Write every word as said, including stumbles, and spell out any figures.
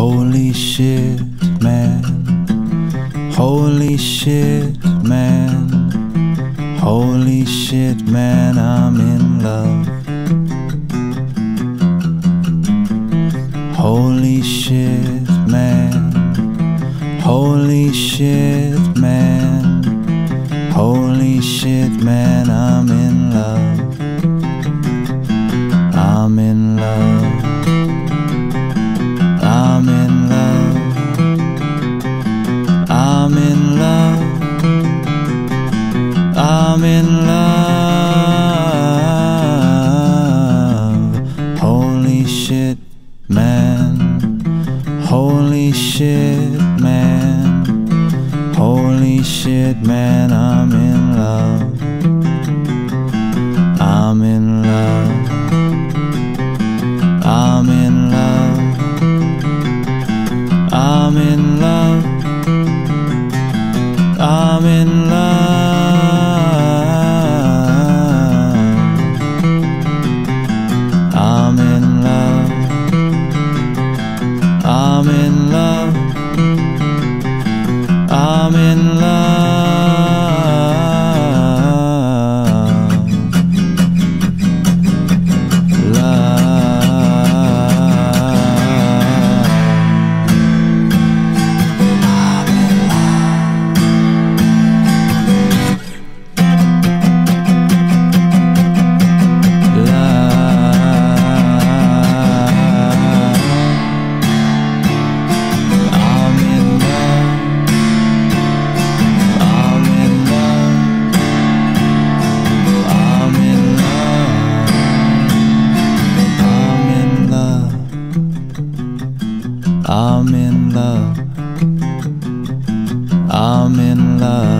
Holy shit, man. Holy shit, man. Holy shit, man, I'm in love. Holy shit, man. Holy shit, man. Holy shit, man, I'm in love. I'm in love. I'm in love. I'm in love. I'm in love. Holy shit, man. Holy shit, man. Holy shit, man, I'm in love. I'm in love. I'm in love. I'm in love. I'm in love. I'm in love. I'm in love. I'm in love. I'm in love. I'm in love.